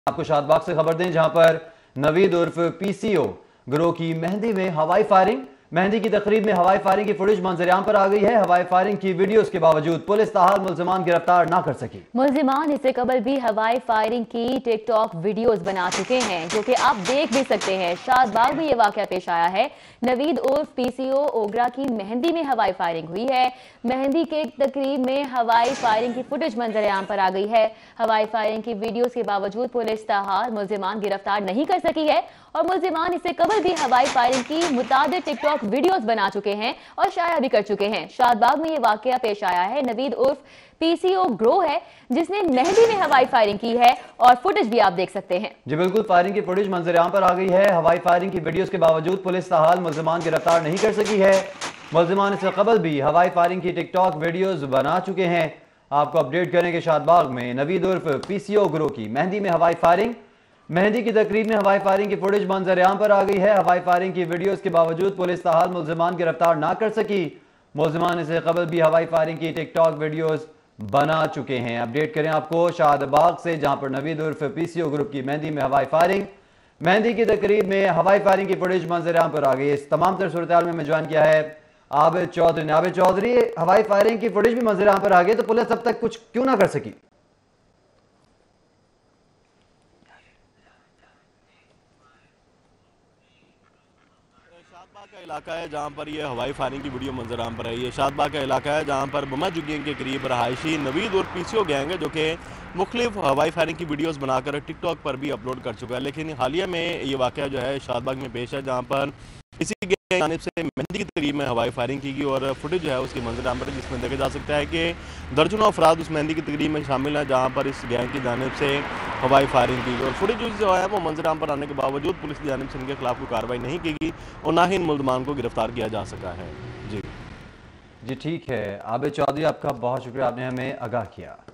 आपको शादबाग से खबर दें, जहां पर नवीद उर्फ पीसीओ गिरोह की मेहंदी में हवाई फायरिंग। मेहंदी की तकरीब में हवाई फायरिंग की फुटेज मंजरेआम पर आ गई है। हवाई फायरिंग की वीडियोस के बावजूद पुलिस ताहाल मुल्जिमान गिरफ्तार ना कर सकी। मुल्जिमान इससे कबल भी हवाई फायरिंग की टिकटॉक वीडियोस बना चुके हैं, जो कि आप देख भी सकते हैं। शादबाग में ये वाकया पेश आया है। नवीद उर्फ पीसीओ ओगरा की मेहंदी में हवाई फायरिंग हुई है। मेहंदी के तकरीब में हवाई फायरिंग की फुटेज मंजरेआम पर आ गई है। हवाई फायरिंग की वीडियोस के बावजूद पुलिस ताहाल मुल्जिमान गिरफ्तार नहीं कर सकी है और मुल्जिमान इससे कबल भी हवाई फायरिंग की मुताबिक टिकटॉक वीडियोस बना चुके हैं और शाया भी कर चुके हैं। शादबाग में ये वाकया पेश आया है। नवीद उर्फ पीसीओ गिरोह है जिसने मेहंदी में हवाई फायरिंग की है और फुटेज भी आप देख सकते हैं। जी बिल्कुल, फायरिंग की फुटेज मंजरेआम पर आ गई है। हवाई फायरिंग की वीडियोस के बावजूद पुलिस ताहाल मुल्जिमान गिरफ्तार नहीं कर सकी है। मुल्जिमान इससे कबल भी हवाई फायरिंग की टिकटॉक वीडियोस बना चुके हैं। आपको अपडेट करें कि शादबाग में नवीद उर्फ पीसीओ गिरोह की मेहंदी में हवाई फायरिंग। मेहंदी की तकरीब में हवाई फायरिंग की फुटेज मंजरेआम पर आ गई है। हवाई फायरिंग की वीडियोस के बावजूद पुलिस ताहाल मुल्जिमान गिरफ्तार ना कर सकी। मुल्जिमान इससे कबल भी हवाई फायरिंग की टिकटॉक वीडियोस बना चुके हैं। अपडेट करें आपको शादबाग से, जहां पर नवीद उर्फ पीसीओ ग्रुप की मेहंदी में हवाई फायरिंग। मेहंदी की तकरीब में हवाई फायरिंग की फुटेज मंजरेआम पर आ गई। इस तमाम तर सूरत में ज्वाइन किया है आबिद चौधरी ने। आबिद चौधरी, हवाई फायरिंग की फुटेज भी मंजरेआम पर आ गई, तो पुलिस अब तक कुछ क्यों ना कर सकी? शादबाग का इलाका है जहाँ पर ये हवाई फायरिंग की वीडियो मंजराम पर आई है। शादबाग का इलाका है जहाँ पर बमा जुगेंग के करीब रहायशी नवीद और पीसीओ गैंग है, जो कि मुख्तलिफ हवाई फायरिंग की वीडियोस बनाकर टिकटॉक पर भी अपलोड कर चुका है। लेकिन हालिया में ये वाक़या जो है शादबाग में पेश है, जहाँ पर इसी की जानिब से मेहंदी की तकरीब में हवाई फायरिंग की गई और फुटेज जो है उसकी मंजराम पर, जिसमें देखा जा सकता है कि दर्जनों अफराद उस मेहंदी की तकरीब में शामिल हैं, जहाँ पर इस गैंग की जानिब से हवाई फायरिंग की गई और फुटेज जो है वो मंजराम पर आने के बावजूद पुलिस की जानिब से इनके खिलाफ कोई कार्रवाई नहीं की गई और ना ही इन मुल्जिमान को गिरफ्तार किया जा सका है। जी ठीक है आबिद चौधरी, आपका बहुत शुक्रिया, आपने हमें आगाह किया।